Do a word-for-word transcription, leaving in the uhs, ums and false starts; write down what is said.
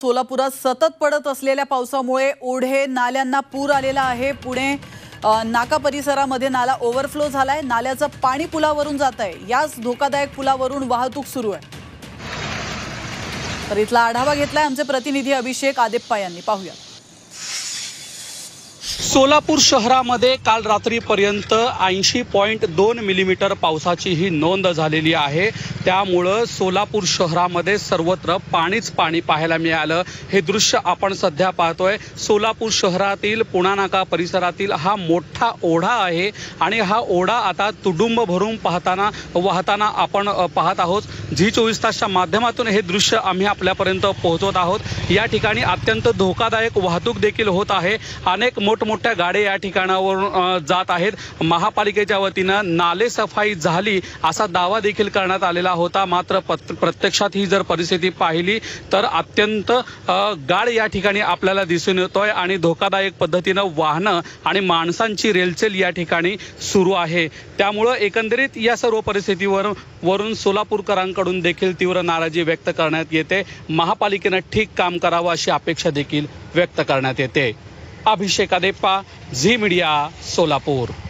सोलापुरात सतत पडत असलेल्या पावसामुळे ओढे नाल्यांना पूर आलेला आहे। पुणे नाका परिसरामध्ये नाला ओव्हरफ्लो झालाय। नाल्याचं पाणी पुलावरून जात आहे। याच धोकादायक पुलावरून वाहतूक सुरू आहे। तर इथला आढावा घेतलाय आमचे प्रतिनिधी अभिषेक आदेप्पा यांनी। पाहूया। सोलापूर शहरामध्ये काल रात्रीपर्यंत ऐंशी पॉईंट दोन मिलीमीटर पावसाची ही नोंद झालेली आहे। त्यामुळे सोलापूर शहरामध्ये सर्वत्र पाणीच पाणी पाहायला मिळालं। हे दृश्य आपण सध्या पाहतोय। सोलापूर शहरातील पुणा नाका परिसरातील हा मोठा ओढा आहे आणि हा ओढा आता तुडुंब भरून पाहताना वाहताना आपण पाहत आहोत। झी चोवीस तासच्या माध्यमातून हे दृश्य आम्ही आपल्यापर्यंत पोहोचवत आहोत। या ठिकाणी अत्यंत धोकादायक वाहतूक देखील होत आहे। अनेक मोठमोठ्या गाड्या या ठिकाणावरून जात आहेत। महापालिकेच्या वतीनं नाले सफाई झाली असा दावा देखील करण्यात आलेला होता। मात्र प्रत्यक्षात ही जर परिस्थिती पाहिली तर अत्यंत गाड या ठिकाणी आपल्याला दिसून येतोय आणि धोकादायक पद्धतीनं वाहनं आणि माणसांची रेलचेल या ठिकाणी सुरू आहे। त्यामुळे एकंदरीत या सर्व परिस्थितीवर वरून सोलापूरकरांकडून देखील तीव्र नाराजी व्यक्त करण्यात येते। महापालिकेनं ठीक काम करावं अशी अपेक्षा देखील व्यक्त करण्यात येते। अभिषेक आदेप्पा, झी मीडिया, सोलापूर।